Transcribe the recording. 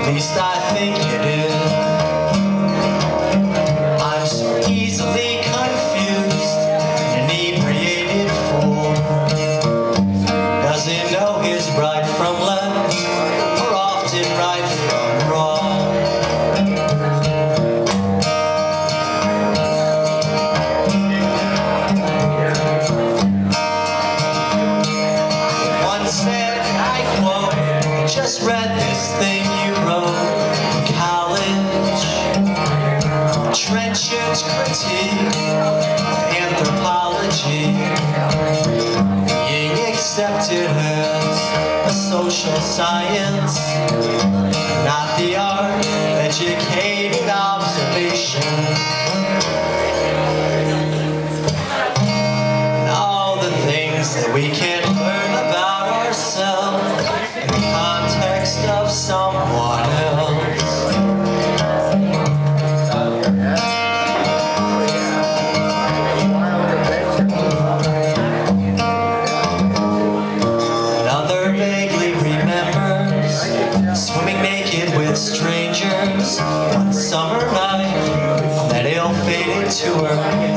least I think it is. I'm so easily confused, an inebriated fool. Doesn't know his right from left, or often right from wrong. Once said, I quote, just read this thing you wrote in college. Trenchant critique of anthropology, being accepted as a social science, not the art of educated observation. And all the things that we can learn about ourselves in the context of someone else. Another vaguely remembers swimming naked with strangers one summer night on that ill-fated tour.